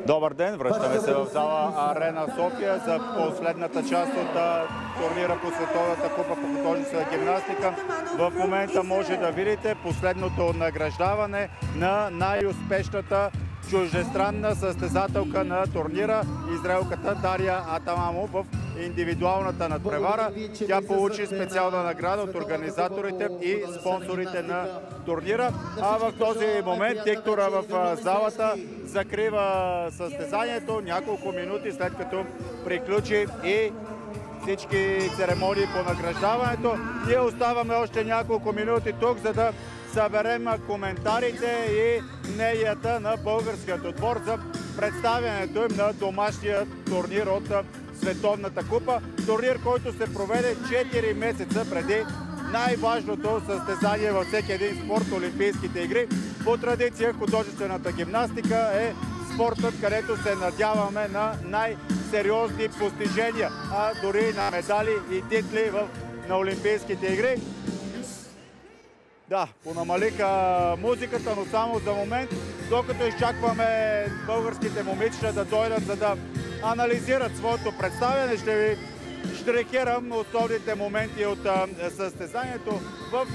Добър ден, връщаме се в зала Арена София за последната част от турнира по Световната купа по художествена гимнастика. В момента може да видите последното награждаване на най-успешната чуждестранна състезателка на турнира, израелката Дария Атамамо в индивидуалната надпревара. Тя получи специална награда от организаторите и спонсорите на турнира. А в този момент диктора в залата закрива състезанието няколко минути след като приключи и всички церемонии по награждаването. Ние оставаме още няколко минути тук, за да съберем коментарите и мненията на българският отбор за представянето им на домашния турнир от Световната купа. Турнир, който се проведе 4 месеца преди най-важното състезание във всеки един спорт – Олимпийските игри. По традиция художествената гимнастика е спортът, където се надяваме на най-сериозни постижения, а дори на медали и титли на Олимпийските игри. Да, понамалиха музиката, но само за момент, докато изчакваме българските момичета да дойдат, за да анализират своето представяне. Ще ви штрихирам основните моменти от състезанието. В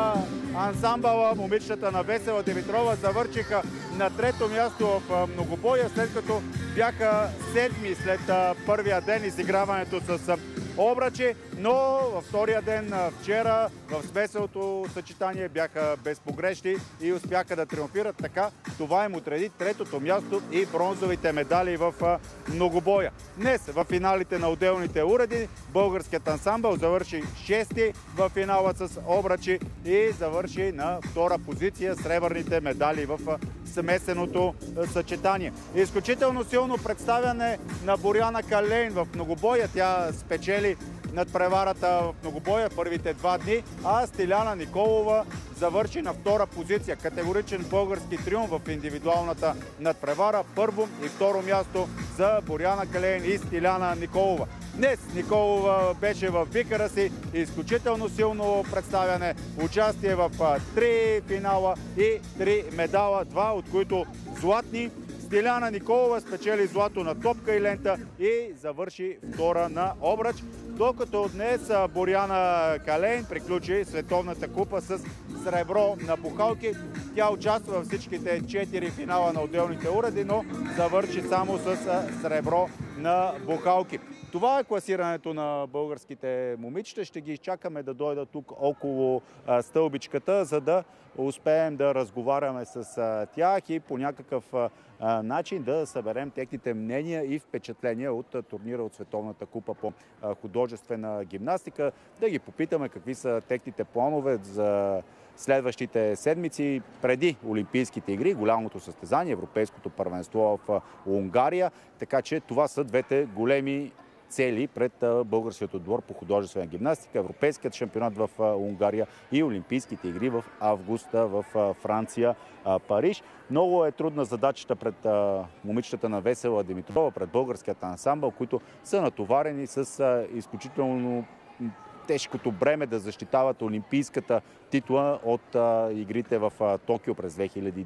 ансамбъла момичетата на Весела Димитрова завършиха на трето място в многобоя, след като бяха седми след първия ден изиграването с обръчи, но във втория ден вчера в смесеното съчетание бяха безпогрешни и успяха да триумфират. Така това им отреди третото място и бронзовите медали в многобоя. Днес в финалите на отделните уреди българският ансамбъл завърши шести в финала с обръчи и завърши на втора позиция сребърните медали в смесеното съчетание. Изключително силно представяне на Боряна Калейн в многобоя. Тя спечели надпреварата в многобоя първите 2 дни, а Стиляна Николова завърши на втора позиция. Категоричен български триумф в индивидуалната надпревара. Първо и второ място за Боряна Калейн и Стиляна Николова. Днес Николова беше в вихъра си, изключително силно представяне, участие в 3 финала и 3 медала, 2 от които златни. Стиляна Николова спечели злато на топка и лента и завърши втора на обръч, докато днес Боряна Калейн приключи Световната купа с сребро на бухалки. Тя участва във всичките 4 финала на отделните уреди, но завърши само с сребро на бухалки. Това е класирането на българските момичета. Ще ги изчакаме да дойдат тук около стълбичката, за да успеем да разговаряме с тях и по някакъв начин да съберем техните мнения и впечатления от турнира от Световната купа по художествена гимнастика. Да ги попитаме какви са техните планове за следващите седмици преди Олимпийските игри, голямото състезание, Европейското първенство в Унгария. Така че това са двете големи цели пред българският отбор по художествена гимнастика, Европейският шампионат в Унгария и Олимпийските игри в август в Франция, Париж. Много е трудна задачата пред момичетата на Весела Димитрова, пред българският ансамбъл, които са натоварени с изключително тежкото бреме да защитават олимпийската титла от игрите в Токио през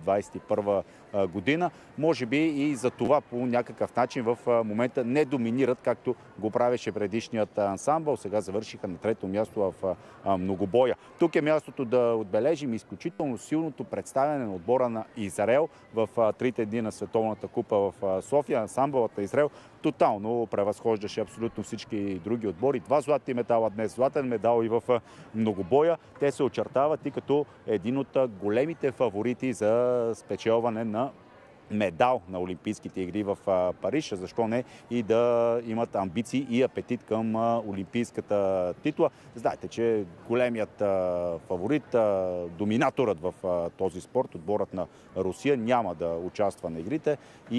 2021 година. Може би и за това по някакъв начин в момента не доминират, както го правеше предишният ансамбъл. Сега завършиха на трето място в многобоя. Тук е мястото да отбележим изключително силното представяне на отбора на Израел в трите дни на Световната купа в София. Ансамбълът на Израел тотално превъзхождаше абсолютно всички други отбори. 2 златни медала днес, златен медал и в многобоя. Те се очертават и като един от големите фаворити за спечелване на медал на Олимпийските игри в Париж, защо не и да имат амбиции и апетит към олимпийската титла. Знаете, че големият фаворит, доминаторът в този спорт, отборът на Русия, няма да участва на игрите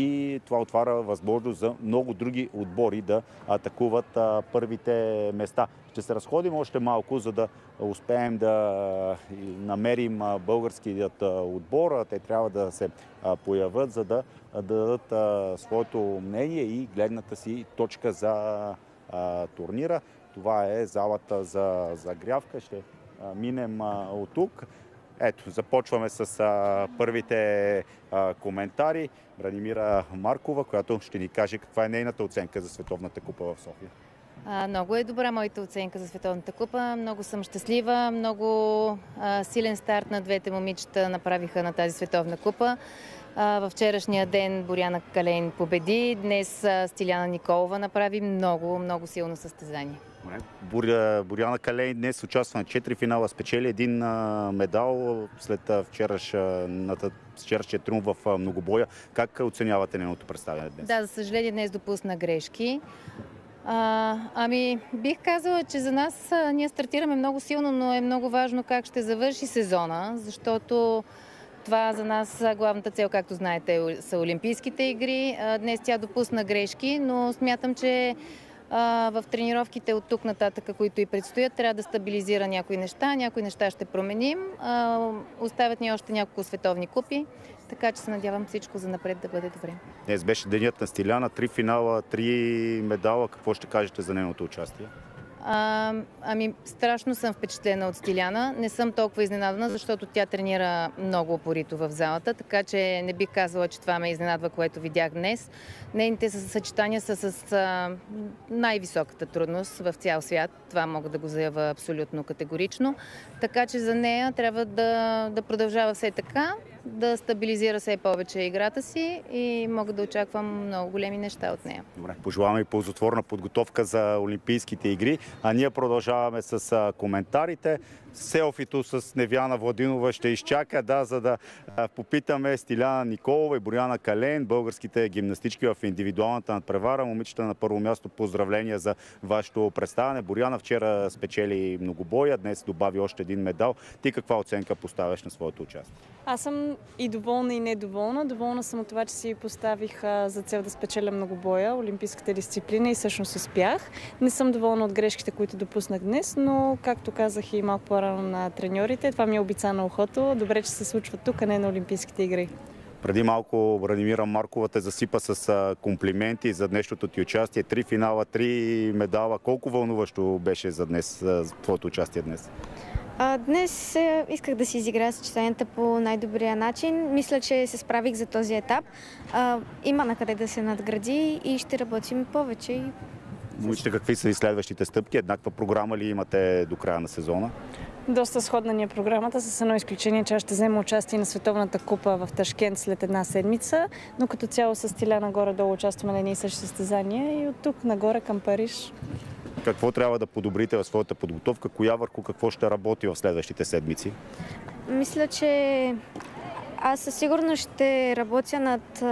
и това отваря възможност за много други отбори да атакуват първите места. Ще се разходим още малко, за да успеем да намерим българският отбор. Те трябва да се появят, за да дадат своето мнение и гледната си точка за турнира. Това е залата за загрявка. Ще минем от тук. Ето, започваме с първите коментари. Бранимира Маркова, която ще ни каже каква е нейната оценка за Световната купа в София. Много е добра моята оценка за Световната купа. Много съм щастлива. Много силен старт на двете момичета направиха на тази Световна купа. Във вчерашния ден Боряна Калейн победи. Днес Стиляна Николова направи много силно състезание. Боряна Калейн днес участва на 4 финала, спечели един медал след вчерашния триумф в многобоя. Как оценявате нейното представяне днес? Да, за съжаление днес допусна грешки. Бих казала, че за нас ние стартираме много силно, но е много важно как ще завърши сезона, защото това за нас главната цел, както знаете, са Олимпийските игри. Днес тя допусна грешки, но смятам, че в тренировките от тук нататък, които и предстоят, трябва да стабилизира някои неща ще променим. Оставят ни още няколко световни купи, така че се надявам всичко за напред да бъде добре. Днес беше денят на Стиляна, 3 финала, 3 медала. Какво ще кажете за нейното участие? Страшно съм впечатлена от Стиляна. Не съм толкова изненадана, защото тя тренира много упорито в залата, така че не бих казала, че това ме изненадва, което видях днес. Нейните съчетания са с най-високата трудност в цял свят. Това мога да го заявя абсолютно категорично. Така че за нея трябва да продължава все така, да стабилизира все повече играта си и мога да очаквам много големи неща от нея. Добре, пожелаваме и ползотворна подготовка за Олимпийските игри, а ние продължаваме с коментарите. Селфито с Невяна Владинова ще изчака, за да попитаме Стиляна Николова и Боряна Калейн, българските гимнастички в индивидуалната надпревара. Момичета, на първо място поздравления за вашето представяне. Боряна вчера спечели многобоя, днес добави още един медал. Ти каква оценка поставяш на своето участие? Аз съм и доволна, и недоволна. Доволна съм от това, че си поставих за цел да спечеля многобоя, олимпийската дисциплина, и всъщност успях. Не съм доволна от грешките, които допуснах днес, но както казах и малко по-рано на треньорите, това ми е обица на ухото. Добре, че се случва тук, а не на Олимпийските игри. Преди малко Бранимира Маркова те засипа с комплименти за днешното ти участие. 3 финала, 3 медала. Колко вълнуващо беше за днес, твоето участие днес? Днес исках да си изиграя съчетанията по най-добрия начин. Мисля, че се справих за този етап. Има на къде да се надгради и ще работим повече. Момичета, какви са и следващите стъпки? Еднаква програма ли имате до края на сезона? Доста сходна ни е програмата, с едно изключение, че аз ще взема участие на Световната купа в Ташкент след една седмица, но като цяло с Стиляна горе-долу участваме на едни и същи състезания и от тук нагоре към Париж. Какво трябва да подобрите в своята подготовка? Коя върху какво ще работи в следващите седмици? Мисля, че аз със сигурност ще работя над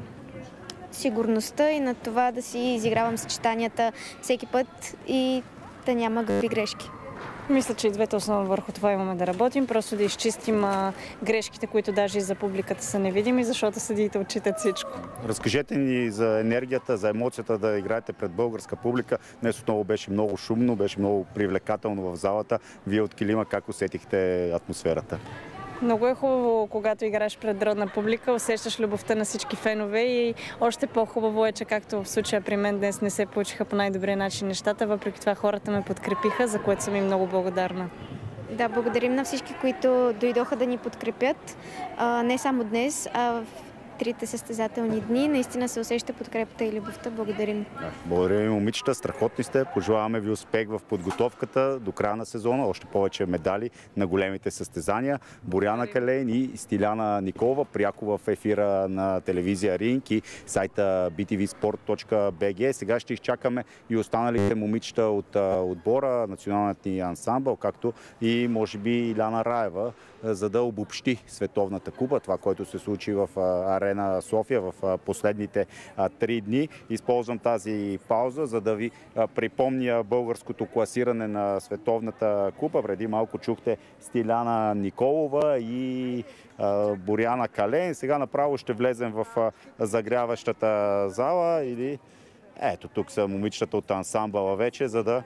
сигурността и на това да си изигравам съчетанията всеки път и да няма груби грешки. Мисля, че и двете основно върху това имаме да работим, просто да изчистим грешките, които даже и за публиката са невидими, защото съдиите отчитат всичко. Разкажете ни за енергията, за емоцията да играете пред българска публика. Днес отново беше много шумно, беше много привлекателно в залата. Вие от килима как усетихте атмосферата? Много е хубаво, когато играеш пред родна публика, усещаш любовта на всички фенове и още по-хубаво е, че както в случая при мен днес не се получиха по най-добрия начин нещата, въпреки това хората ме подкрепиха, за което съм им много благодарна. Да, благодарим на всички, които дойдоха да ни подкрепят, не само днес, а в трите състезателни дни. Наистина се усеща подкрепата и любовта. Благодарим. Благодаря ви, момичета. Страхотни сте. Пожелаваме ви успех в подготовката до края на сезона. Още повече медали на големите състезания. Боряна Калейн и Стиляна Николова пряко в ефира на телевизия Ринг и сайта btvsport.bg. Сега ще изчакаме и останалите момичета от отбора, националният ни ансамбъл, както и може би Иляна Раева, за да обобщи Световната купа, това, което се случи в Арена София в последните 3 дни. Използвам тази пауза, за да ви припомня българското класиране на Световната купа. Преди малко чухте Стиляна Николова и Боряна Калейн. Сега направо ще влезем в загряващата зала. Ето тук са момичетата от ансамбъла вече, за да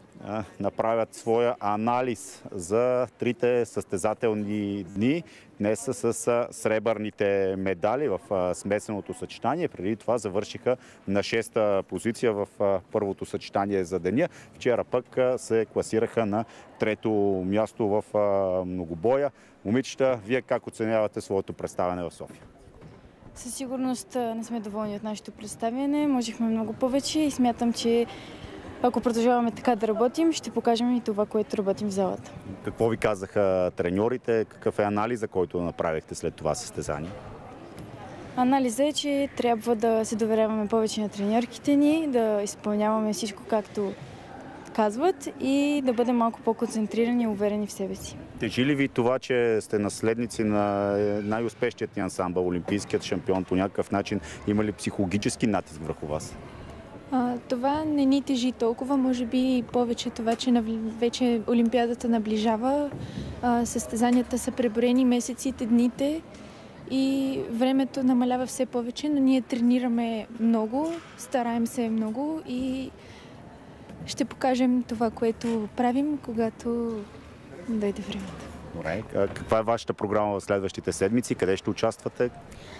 направят своя анализ за трите състезателни дни. Днес са с сребърните медали в смесеното съчетание. Преди това завършиха на 6-та позиция в първото съчетание за деня. Вчера пък се класираха на 3-то място в многобоя. Момичета, вие как оценявате своето представяне в София? Със сигурност не сме доволни от нашето представяне. Можехме много повече и смятам, че ако продължаваме така да работим, ще покажем и това, което работим в залата. Какво ви казаха треньорите? Какъв е анализа, който направихте след това състезание? Анализът е, че трябва да се доверяваме повече на треньорките ни, да изпълняваме всичко както казват и да бъдем малко по-концентрирани и уверени в себе си. Тежи ли ви това, че сте наследници на най-успешният ни ансамбъл, олимпийският шампион, по някакъв начин? Има ли психологически натиск върху вас? Това не ни тежи толкова, може би повече това, че вече Олимпиадата наближава, състезанията са преброени, месеците, дните и времето намалява все повече, но ние тренираме много, стараем се много и ще покажем това, което правим, когато дойде времето. Добре. Каква е вашата програма в следващите седмици? Къде ще участвате?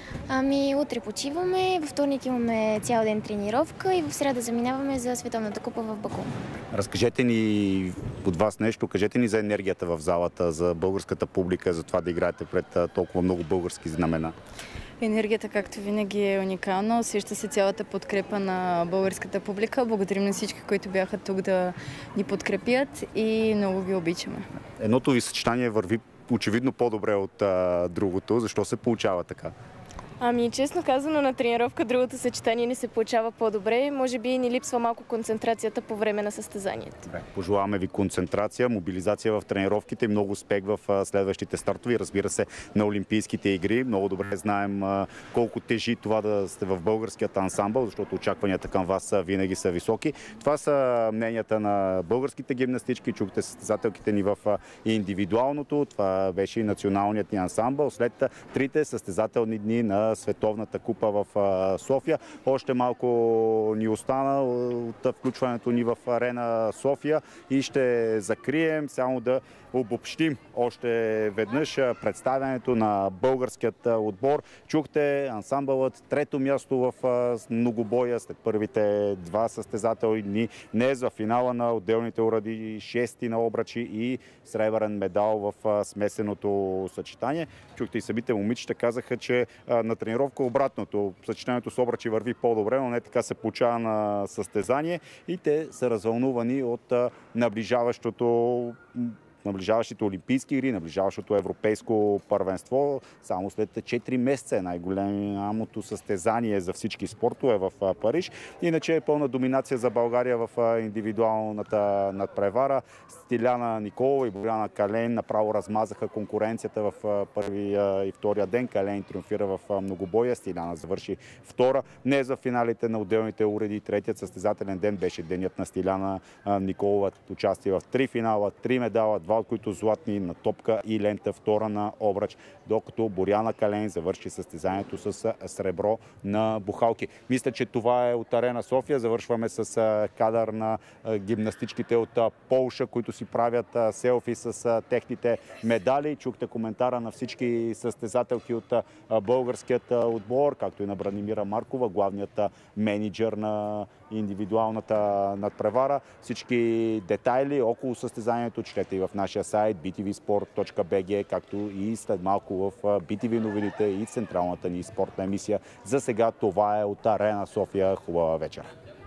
Утре почиваме, във вторник имаме цял ден тренировка и в сряда заминаваме за Световната купа в Баку. Разкажете ни от вас нещо, кажете ни за енергията в залата, за българската публика, за това да играете пред толкова много български знамена. Енергията, както винаги, е уникална. Усеща се цялата подкрепа на българската публика. Благодарим на всички, които бяха тук да ни подкрепят и много ги обичаме. Едното ви съчетание върви очевидно по-добре от другото. Защо се получава така? Честно казано, на тренировка другото съчетание ни се получава по-добре. Може би ни липсва малко концентрацията по време на състезанието. Пожелаваме ви концентрация, мобилизация в тренировките и много успех в следващите стартови. Разбира се, на Олимпийските игри. Много добре знаем колко тежи това да сте в българският ансамбъл, защото очакванията към вас винаги са високи. Това са мненията на българските гимнастички. Чухте състезателките ни в индивидуалното. Това беше и националният ни ансамбъл. След трите състезателни дни на Световната купа в София. Още малко ни остана от включването ни в Арена София и ще закрием, само да обобщим още веднъж представянето на българският отбор. Чухте ансамбълът трето място в многобоя след първите два състезателни дни. Днес в финала на отделните уради, шести на обръчи и сребърен медал в смесеното съчетание. Чухте и самите момичета казаха, че на тренировка обратното. Съчетанието с обръчи върви по-добре, но не така се получава на състезание и те са развълнувани от наближаващите олимпийски игри, наближаващото европейско първенство. Само след 4 месеца е най-голямото състезание за всички спортове в Париж. Иначе е пълна доминация за България в индивидуалната надпревара. Стиляна Николова и Боряна Калейн направо размазаха конкуренцията в първия и втория ден. Калейн триумфира в многобоя, Стиляна завърши втора. Днес за финалите на отделните уреди третият състезателен ден беше денят на Стиляна Николова. Участие в 3 финала, 3 медала, 2 от които златни на топка и лента, втора на обръч, докато Боряна Калейн завърши състезанието с сребро на бухалки. Мисля, че това е от Арена София. Завършваме с кадър на гимнастичките от Полша, които си правят селфи с техните медали. Чухте коментара на всички състезателки от българският отбор, както и на Бранимира Маркова, главният менеджер на индивидуалната надпревара. Всички детайли около състезанието четете и в нашия сайт btvsport.bg, както и след малко в BTV новините и централната ни спортна емисия. За сега това е от Арена София. Хубава вечер!